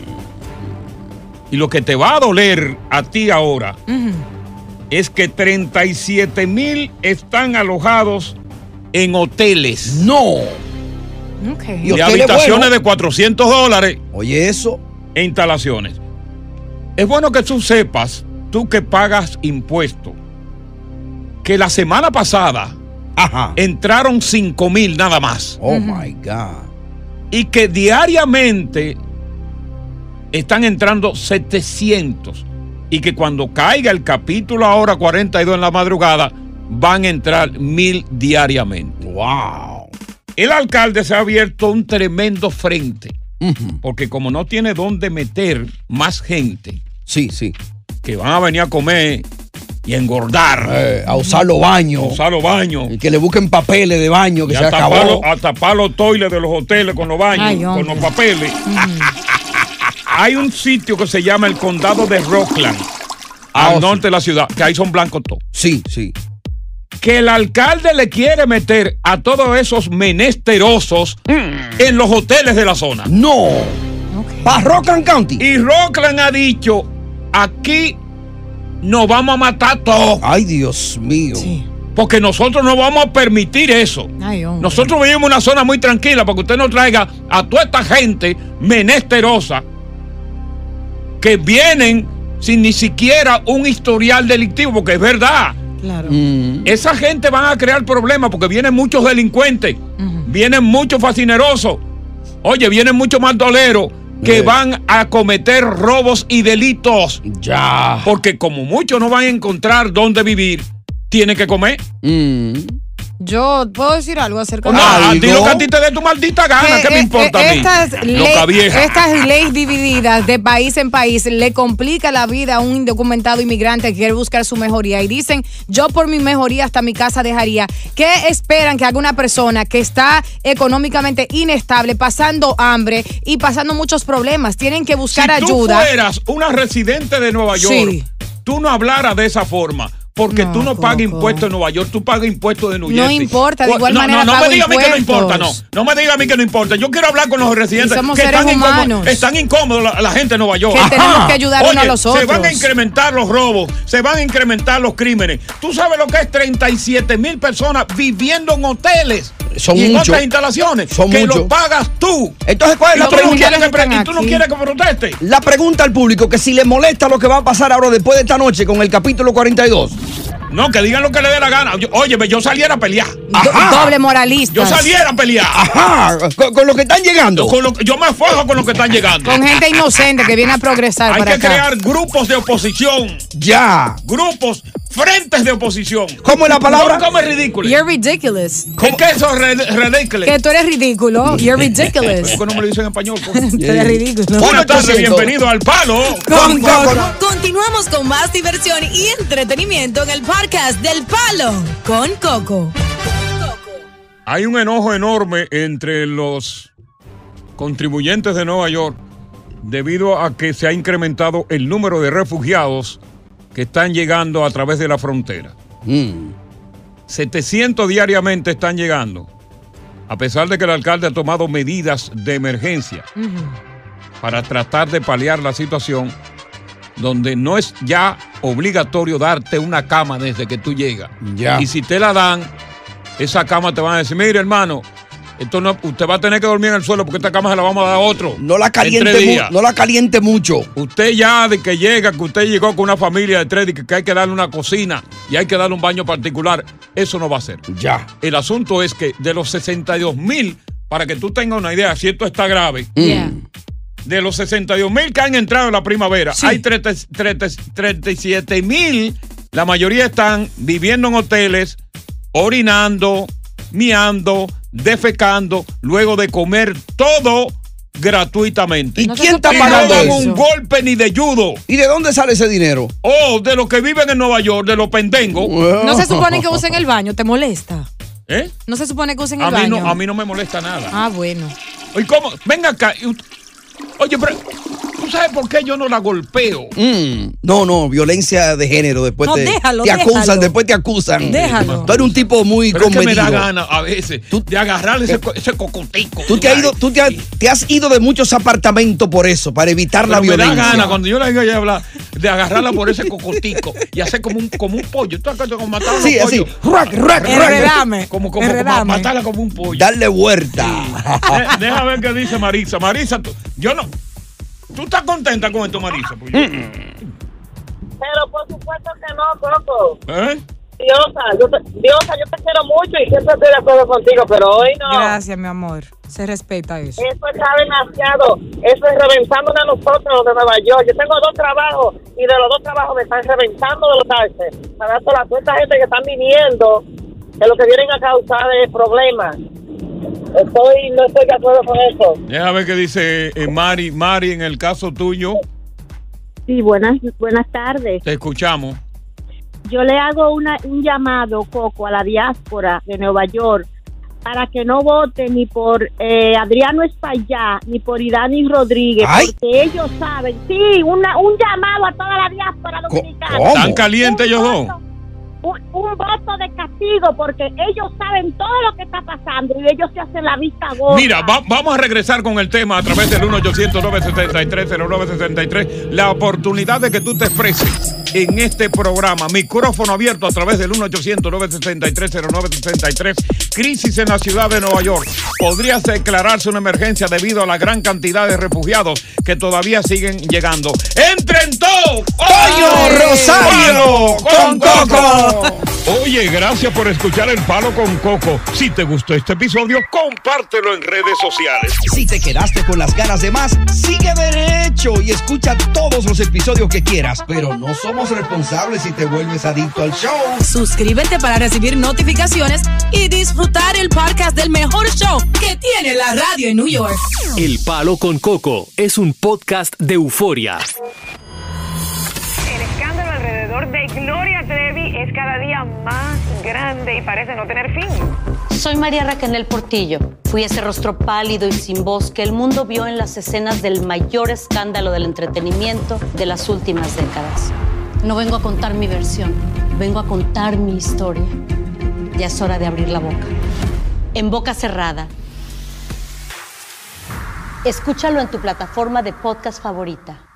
Y lo que te va a doler a ti ahora mm. es que treinta y siete mil están alojados en hoteles. No. Okay. Y, y habitaciones bueno? de cuatrocientos dólares. Oye, eso. E instalaciones. Es bueno que tú sepas, tú que pagas impuestos, que la semana pasada Ajá. entraron cinco mil nada más. Oh, uh-huh. my God. Y que diariamente están entrando setecientos. Y que cuando caiga el capítulo ahora cuarenta y dos en la madrugada, van a entrar mil diariamente. Wow. El alcalde se ha abierto un tremendo frente. Uh-huh. Porque como no tiene dónde meter más gente. Sí, sí. Que van a venir a comer y engordar. Eh, a usar los baños. A usar los baños. Y que le busquen papeles de baño que y se a acabó. Tapar los, a tapar los toiles de los hoteles con los baños, Ay, con los papeles. Mm. Hay un sitio que se llama el condado de Rockland, ah, al oh, norte sí. de la ciudad, que ahí son blancos todos. Sí, sí. Que el alcalde le quiere meter a todos esos menesterosos mm. en los hoteles de la zona. No. Okay. Para Rockland County. Y Rockland ha dicho, aquí nos vamos a matar todos. Ay, Dios mío. Sí. Porque nosotros no vamos a permitir eso. Ay, nosotros vivimos en una zona muy tranquila para que usted no traiga a toda esta gente menesterosa que vienen sin ni siquiera un historial delictivo, porque es verdad. Claro. Mm. Esa gente van a crear problemas porque vienen muchos delincuentes, uh-huh. vienen muchos fascinerosos, oye, vienen muchos mandoleros que Eh. van a cometer robos y delitos. Ya. Porque como muchos no van a encontrar dónde vivir, tienen que comer. Mm. Yo puedo decir algo acerca de Ah, eso. di lo que a ti te dé tu maldita gana, ¿qué me importa a mí? Estas, Loca ley- vieja. estas leyes divididas de país en país le complica la vida a un indocumentado inmigrante que quiere buscar su mejoría. Y dicen, yo por mi mejoría hasta mi casa dejaría. ¿Qué esperan que haga una persona que está económicamente inestable, pasando hambre y pasando muchos problemas? Tienen que buscar si ayuda. Si tú fueras una residente de Nueva York, Sí. tú no hablaras de esa forma. Porque No, tú no pagas Coco. impuestos en Nueva York, tú pagas impuestos de New No Jersey. importa, de O- igual no, manera No, no pago me diga a mí que no importa, no. impuestos. No me diga a mí que no importa. Yo quiero hablar con los residentes Y somos que seres están humanos. incómodos. Están incómodos la, la gente de Nueva York. Que tenemos que ayudar Oye, uno a los se otros. van a incrementar los robos, se van a incrementar los crímenes. ¿Tú sabes lo que es treinta y siete mil personas viviendo en hoteles? Son y en muchos. otras instalaciones Son que muchos. lo pagas tú. Entonces, ¿cuál es Y la tú no pregunta? quieres que pre- y tú no aquí. quieres que proteste. La pregunta al público, que si le molesta lo que va a pasar ahora después de esta noche con el capítulo cuarenta y dos. No, que digan lo que le dé la gana. Yo- óyeme, yo saliera a pelear. Do- doble moralista. Yo saliera a pelear. Ajá, con, con lo que están llegando. Con lo que- yo me fajo con lo que están llegando. Con gente inocente que viene a progresar Hay para que acá. crear grupos de oposición. Ya. Grupos, frentes de oposición. ¿Cómo es la palabra? ¿Cómo es ridículo? You're ridiculous. ¿Qué que eso es re- ridículo? Que tú eres ridículo. You're ridiculous. ¿Por qué no me lo dicen en español? Tú eres ridículo. Buenas tardes, bienvenido al Palo. Con Coco. Continuamos con más diversión y entretenimiento en el podcast del Palo con Coco. Hay un enojo enorme entre los contribuyentes de Nueva York debido a que se ha incrementado el número de refugiados que están llegando a través de la frontera. Mm. setecientos diariamente están llegando, a pesar de que el alcalde ha tomado medidas de emergencia para tratar de paliar la situación, donde no es ya obligatorio darte una cama desde que tú llegas. Ya. Y si te la dan, esa cama te van a decir, mire hermano, esto no, usted va a tener que dormir en el suelo porque esta cama se la vamos a dar a otro. No la en caliente, tres mu- días. no la caliente mucho. Usted ya de que llega, que usted llegó con una familia de tres y que, que hay que darle una cocina y hay que darle un baño particular, eso no va a ser. Ya. El asunto es que de los sesenta y dos mil, para que tú tengas una idea, si esto está grave, Yeah. de los sesenta y dos mil que han entrado en la primavera, Sí. hay treinta, treinta, treinta y siete mil, la mayoría están viviendo en hoteles, orinando, miando, defecando, luego de comer todo gratuitamente. ¿Y No se quién está supone Y no pagando dan eso? un golpe ni de judo. ¿Y de dónde sale ese dinero? O de los que viven en Nueva York, de los pendengos. No se supone que usen el baño, ¿te molesta? ¿Eh? No se supone que usen el A mí, baño. no, a mí no me molesta nada. Ah, bueno. ¿Y cómo? Venga acá. y ut- Oye, pero ¿tú sabes por qué yo no la golpeo? Mm, no, no, violencia de género. Después No, te, déjalo, te acusan, déjalo. después te acusan. Déjalo. Tú eres un tipo muy Pero es que me comedido. da gana a veces de agarrarle ese, co- ese cocotico. Tú te has ido, tú te has, te has ido de muchos apartamentos por eso, para evitar la Pero me da violencia. gana cuando yo le digo a ella hablar de agarrarla por ese cocotico y hacer como un, como un pollo. ¿Tú acuerdas como matar a Sí, los así. pollos? Rack, rack, rack. Enredame. Como, como, como Enredame. matarla como un pollo. Darle vuelta. De- deja ver qué dice Marisa. Marisa, tú, yo no. ¿Tú estás contenta con esto, Marisa? Pues yo- Pero por supuesto que no, Coco. ¿Eh? Diosa, yo te, Diosa, yo te quiero mucho y siempre estoy de acuerdo contigo, pero hoy no. Gracias, mi amor. Se respeta eso. Eso está demasiado. Eso es reventándonos a nosotros los de Nueva York. Yo tengo dos trabajos y de los dos trabajos me están reventando de los taxes. Para dar toda la cuenta gente que están viniendo, que lo que vienen a causar es problemas. Estoy, no estoy de acuerdo con eso. Deja ver qué dice eh, Mari. Mari, en el caso tuyo, Sí, buenas, buenas tardes. te escuchamos. Yo le hago una, un llamado, Coco, a la diáspora de Nueva York para que no vote ni por eh, Adriano Espaillá ni por Idani Rodríguez, Ay. porque ellos saben. Sí, una, un llamado a toda la diáspora dominicana. ¿Cómo? ¿Tan calientes ellos dos? Un, un voto de castigo, porque ellos saben todo lo que está pasando y ellos se hacen la vista gorda. Mira, va- vamos a regresar con el tema a través del uno ochocientos nueve setenta y tres cero nueve sesenta y tres. La oportunidad de que tú te expreses. en este programa. Micrófono abierto a través del uno ochocientos, nueve sesenta y tres, cero nueve sesenta y tres. Crisis en la ciudad de Nueva York. Podría declararse una emergencia debido a la gran cantidad de refugiados que todavía siguen llegando. ¡Entren todos! ¡Pollo Rosario con Coco! Oye, gracias por escuchar El Palo con Coco. Si te gustó este episodio, compártelo en redes sociales. Si te quedaste con las ganas de más, sigue derecho y escucha todos los episodios que quieras. Pero no somos responsables si te vuelves adicto al show. Suscríbete para recibir notificaciones y disfrutar el podcast del mejor show que tiene la radio en New York. El Palo con Coco es un podcast de euforia. El escándalo alrededor de Gloria Trevi es cada día más grande y parece no tener fin. Soy María Raquel Portillo. Fui ese rostro pálido y sin voz que el mundo vio en las escenas del mayor escándalo del entretenimiento de las últimas décadas. No vengo a contar mi versión, vengo a contar mi historia. Ya es hora de abrir la boca. En boca cerrada. Escúchalo en tu plataforma de podcast favorita.